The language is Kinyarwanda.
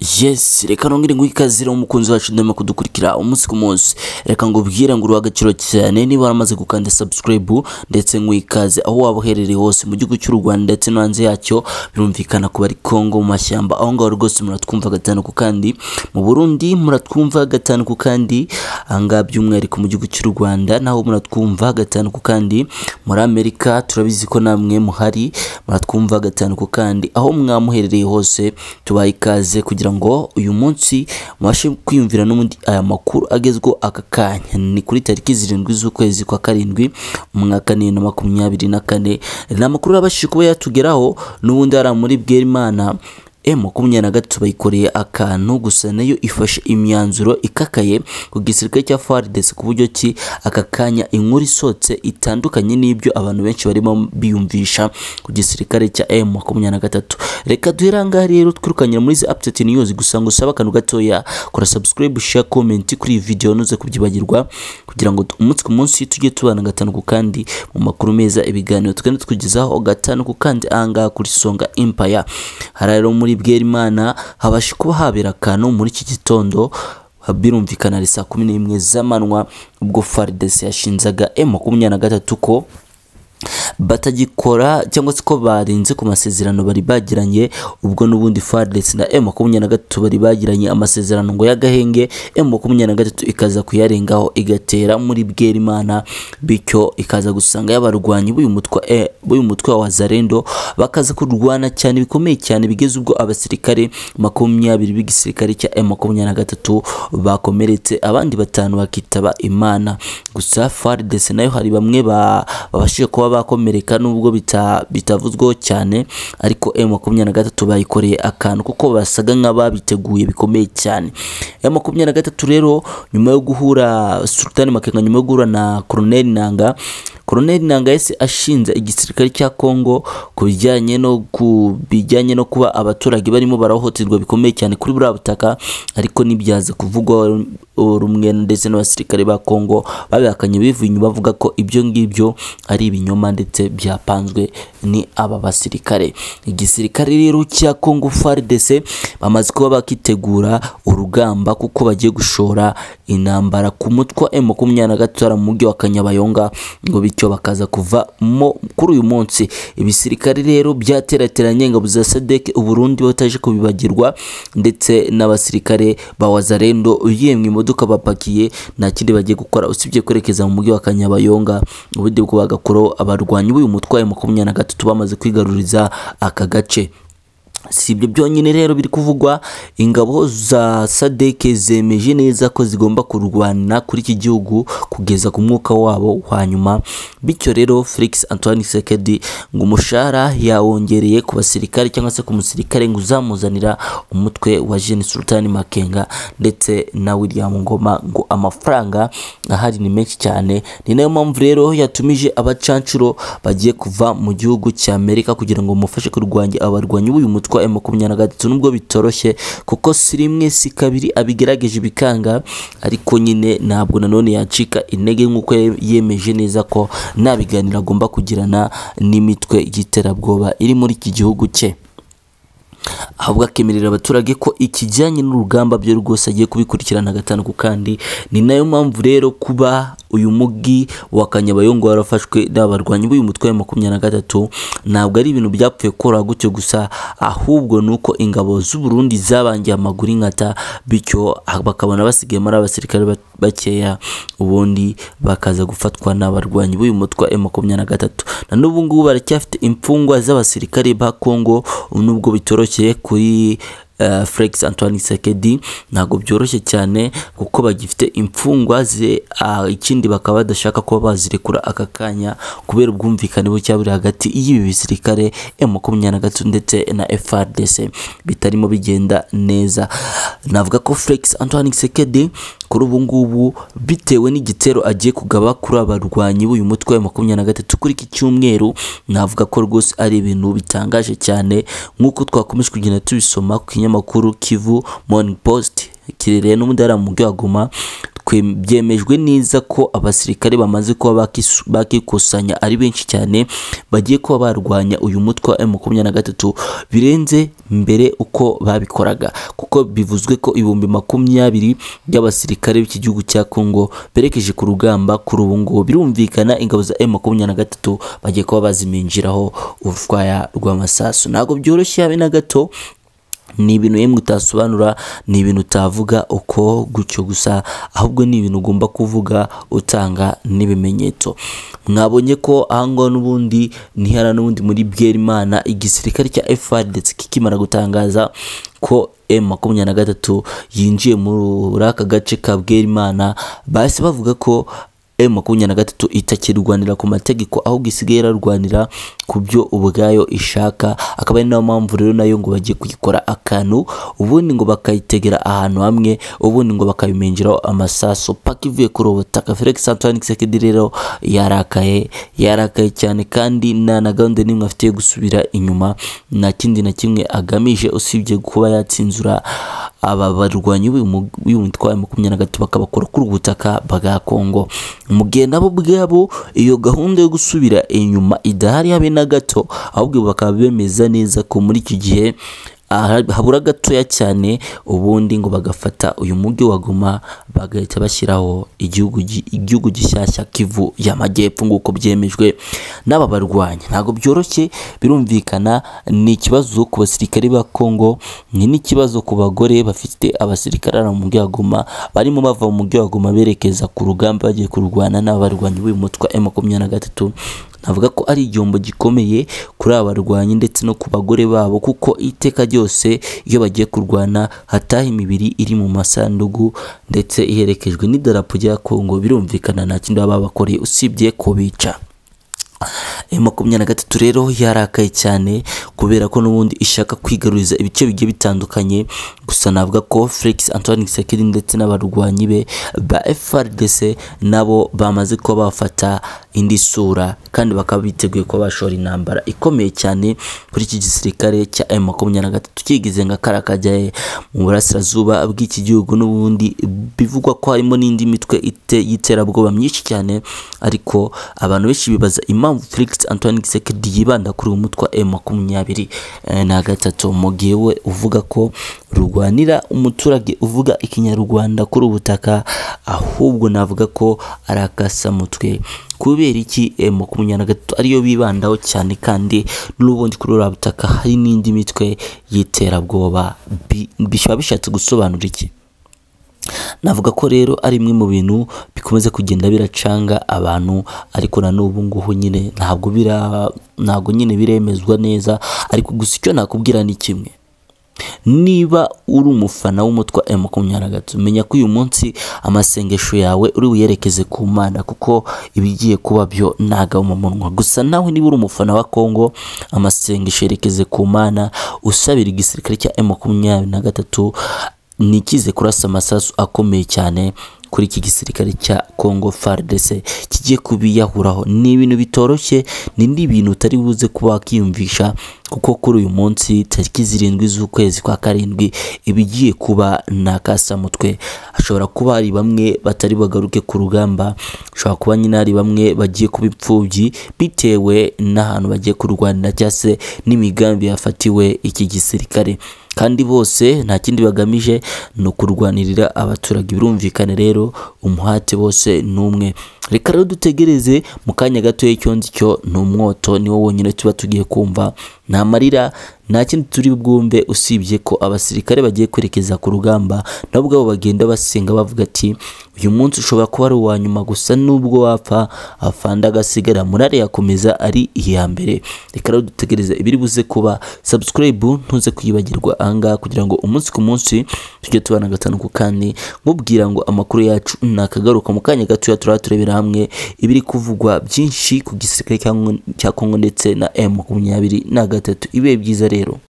Yes, reka nongere ngwikazira umukunzi wacu ndema kudukurikira umunsi ku munsi. Reka ngo bwira ngo urwagaciro cyane niba waramaze gukanda subscribe ndetse ngwikaze aho waba uherereye hose mu gihugu cy'u Rwanda ndetse no hanze yacyo, birumvikana kuba ari Kongo mu mashyamba aho ngaho rwose muratwumva gatanu ku kandi, mu Burundi muratwumva gatanu ku kandi, anga by'umwihariko mu gihugu cy'u Rwanda naho muratwumva gatanu ku kandi, muri Amerika turabizi ko namwe muhari muratwumva gatanu ku kandi, aho mwamuherereye hose tubaye ikaze kugira ngo uyu munsi mwashe kwiyumvira n'ubundi aya makuru agezweho aka kanya. Ni kuri tariki 7 z'ukwezi kwa karindwi umwaka 2024. Ni amakuru abashije kuba yatugeraho n'ubundi ari muri Bwerimana M23 bayikoreye akantu gusa nayo ifashe imyanzuro ikakaye ku gisirikare cya FARDC ku buryo ki aka kanya inkuru isotse itandukanye n'ibyo abantu benshi barimo biyumvisha ku gisirikare cya M23. Reka duheranga rero twirukanyira muri update news, gusa ngo usaba akantu gatoya, kora subscribe, share, comment kuri iyi video nuze kubyibagirwa kugira ngo umunsi ku munsi tujye tubana gatanu ku kandi mu makuru meza, ibiganiro tukende tukugezaho gatanu ku kandi anga kuri Songa Empire. Hararo muri Bwerimana habashe kuba habera akantu muri iki gitondo, birumvikana ari saa 11 z'amanywa ubwo FARDC yashinzaga M23 ko batagikora cyangwa se ko barinze ku masezerano bari bagiranye, ubwo n'ubundi FARDC na M23 bari bagiranye amasezerano ngo y'agahenge, M23 ikaza kuyarengaho igatera muri Bwerimana, bityo ikaza gusanga y'abarwanyi b'uyu mutwe wa Wazalendo bakaza kurwana cyane bikomeye cyane, bigeze ubwo abasirikare 20 b'igisirikare cya M23 bakomeretse, abandi 5 bakitaba Imana. Gusa FARDC nayo hari bamwe babashije kuba bakomereka nubwo bitavuzweho cyane, ariko M23 bayikoreye akantu kuko basaga nk'ababiteguye bikomeye cyane. M23 rero nyuma yo guhura Sultan Makenga, nyuma yo guhura na Colonel Nanga yese ashinze igisirikare cya Kongo kubijyanye no kuba abaturage barimo barahohoterwa bikomeye cyane kuri buriya butaka, ariko nibyaza kuvugwa rumwe ndetse n'abasirikare ba Kongo babihakanye bivuye inyuma bavuga ko ibyo ngibyo ari ibinyoma ndetse byapanzwe ni aba basirikare. Igisirikare rero cya Kongo FARDC bamaze kuba bakitegura urugamba kuko bagiye gushora intambara ku mutwe M23 mu mujyi wa Kanyabayonga, ngo bityo bakaza kuva kuri uyu munsi. Ibisirikare rero byaterateranye ingabo za SADC Uburundi bataje kubibagirwa, ndetse n'abasirikare ba Wazalendo yemwe imodoka bapakiye nta kindi bagiye gukora usibye kwerekeza mu mujyi wa Kanyabayonga, ubundi bwo bagakora abarwanyi b'uyu mutwe wa M23 bamaze kwigaruriza aka gace. Si ibyo byonyine rero biri kuvugwa, ingabo za SADC zemeje neza ko zigomba kurwana kuri iki gihugu kugeza ku mwuka wabo wa nyuma, bityo rero Felix Antoine Tshisekedi ngo umushahara yawongereye ku basirikare cyangwa se ku musirikare ngo uzamuzanira umutwe wa Gen Sultan Makenga ndetse na William Ngoma, ngo amafaranga ahari ni menshi cyane. Ni nayo mpamvu rero yatumije abacancuro bagiye kuva mu gihugu cya Amerika kugira ngo mufashe kurwanya abarwanyi b'uyu mutwe wa M23, nubwo bitoroshye kuko si rimwe si kabiri abigerageje bikanga, ariko nyine ntabwo nanone yacika intege nk'uko yemeje neza ko nta biganiro agomba kugirana n'imitwe y'iterabwoba iri muri iki gihugu cye, ahubwo akemerera abaturage ko ikijyanye n'urugamba byo rwose agiye kubikurikirana gatanu ku kandi. Ni nayo mpamvu rero kuba uyu mugi wa Kanyabayonga warafashwe n'abarwanyi b'uyu mutwe wa M23 ntabwo ari ibintu byapfuye kora gutyo gusa, ahubwo nuko ingabo z'u Burundi zabangiye amaguru inkata, bityo bakabona basigaye muri abasirikare bakeya, ubundi bakaza gufatwa n'abarwanyi b'uyu mutwe wa M23. Na n'ubu ngubu baracyafite imfungwa z'abasirikare ba Kongo, nubwo bitoroshye kuri Felix Antoine Tshisekedi, ntago byoroshye cyane kuko bagifite imfungwa ze, ikindi bakaba badashaka kuba bazirekura aka kanya kubera ubwumvikane bucya buri hagati y'ibi bisirikare M23 ndetse na FARDC bitarimo bigenda neza. Navuga ko Felix Antoine Tshisekedi kuri ubu ngubu bitewe n'igitero agiye kugaba kuri abarwanyi b'uyu mutwe wa M23 kuri iki cyumweru, navuga ko rwose ari ibintu bitangaje cyane nk'uko twakomeje kugenda tubisoma ku kinyamakuru Kivu Morning Post kirereye n'umudara mu mujyi wa Goma. byemejwe neza ko abasirikare bamaze kuba bakikusanya ari benshi cyane bagiye kuba barwanya uyu mutwe wa M23 birenze mbere uko babikoraga, kuko bivuzwe ko ibihumbi 20 by'abasirikare b'iki gihugu cya Kongo berekeje ku rugamba kuri ubu ngubu. Birumvikana ingabo za M23 bagiye kuba baziminjiraho urwaya rw'amasasu. Ntabwo byoroshye habe na gato, ni ibintu yemwe utasobanura, ni ibintu utavuga uko gutyo gusa, ahubwo ni ibintu ugomba kuvuga utanga n'ibimenyetso. Mwabonye ko ahangaho n'ubundi nihara n'ubundi muri Bwerimana igisirikare cya FARDC kikimara gutangaza ko M23 yinjiye muri aka gace ka Bwerimana, bahise bavuga ko M23 itakirwanira ku mategeko ahubwo isigaye yararwanira ku byo ubwayo ishaka. Akaba ari nayo mpamvu rero nayo ngo bagiye kuyikora akantu, ubundi ngo bakayitegera ahantu hamwe, ubundi ngo bakabimenjiraho amasaso paka ivuye kuri ubutaka. Felix Antoine Tshisekedi rero yarakaye cyane, kandi nta na gahunda n'imwe afite gusubira inyuma, nta kindi na kimwe agamije usibye kuba yatsinzura aba barwanyi b'umutwe wa M23 bakabakora kuri ubutaka bwa Kongo. Mu gihe nabo bwabo iyo gahunda yo gusubira inyuma idahari habe na gato, ahubwo bakaba bemeza neza ko muri iki gihe habura gatoya cyane ubundi ngo bagafata uyu mujyi wa Goma bagahita bashyiraho igihugu gishyashya Kivu y'Amajyepfo nguko byemejwe n'aba barwanyi. Ntabwo byoroshye, birumvikana, ni ikibazo ku basirikare ba Kongo, ni n'ikibazo ku bagore bafite abasirikare mu mujyi wa Goma, barimo bava mu mujyi wa Goma berekeza ku rugamba bagiye kurwana n'abarwanyi b'uyu mutwe M23. Navuga ko ari igihombo gikomeye kuri aba barwanyi ndetse no ku bagore babo, kuko iteka ryose iyo bagiye kurwana hataha imibiri iri mu masandugu ndetse iherekejwe n'idarapo rya Kongo. Birumvikana nta kindi baba bakoreye usibye kubica. M23 rero yarakaye cyane kubera ko n'ubundi ishaka kwigaruriza ibice bigiye bitandukanye. Gusa navuga ko Felix Antoine Tshisekedi ndetse n'abarwanyi be ba FARDC nabo bamaze kuba bafata indi sura, kandi bakaba biteguye ko bashora intambara ikomeye cyane kuri iki gisirikare cya M23 kigize nka karakajyaye mu burasirazuba bw'iki gihugu. N'ubundi bivugwa ko harimo n'indi mitwe y'iterabwoba myinshi cyane, ariko abantu benshi bibaza impamvu Felix Antoine Tshisekedi yibanda kuri uyu mutwe M23 mu gihe we uvuga ko rurwanira umuturage uvuga ikinyarwanda kuri ubutaka, ahubwo navuga ko arakasa mutwe. Kubera iki M23 ariyo bibandaho cyane, kandi n'ubundi kuri uru butaka hari n'indi mitwe y'iterabwoba? Bishobora bishatse gusobanura iki? Navuga ko rero ari imwe mu bintu bikomeza kugenda biracanga abantu, ariko na n'ubu ngubu nyine ntabwo nyine biremezwa neza. Ariko gusa icyo nakubwira ni kimwe: niba uri umufana w'umutwe M23, menya ko uyu munsi amasengesho yawe uri buyerekeze ku Mana, kuko ibigiye kuba byo ntaga mu munwa. Gusa nawe niba uri umufana wa Kongo, amasengesho yerekeze ku Mana, usabira igisirikare cya M23 nikize kurasa amasasu akomeye cyane kuri iki gisirikare cya Kongo FARDC kigiye kubiyahuraho. Ni ibintu bitoroshye, ni n'ibintu utari buze kuba wakiyumvisha, kuko kuri uyu munsi tariki 7 z'ukwezi kwa 7 ibigiye kuba nakasa mutwe. Ashobora kuba hari bamwe batari bagaruke ku rugamba, ashobora kuba nyine hari bamwe bagiye kubipfubyi bitewe n'ahantu bagiye kurwanira cyase n'imigambi yafatiwe iki gisirikare, kandi bose nta kindi bagamije no kurwanirira abaturage. Birumvikane rero umuhate bose numwe. Reka rero dutegereze mu kanya gato y'icyondi cyo n'umwoto niwo wonyine tuba tugiye kumva, nta marira, nta kindi turi bwumve usibye ko abasirikare bagiye kwerekeza ku rugamba nabo ubwabo bagenda basenga bavuga ati uyu munsi ushobora kuba ari uwa nyuma, gusa nubwo wapfa afanda agasigara murare yakomeza ari iya mbere. Reka rero dutegereze ibiri buze kuba. Subscribe ntuze kwibagirwa ahangaha kugira ngo umunsi ku munsi tujye tubana gatanu ku kandi nkubwira ngo amakuru yacu nakagaruka mu kanya gato turebera hamwe ibiri kuvugwa byinshi ku gisirikare cya Kongo ndetse na M23. Ibe byiza rero.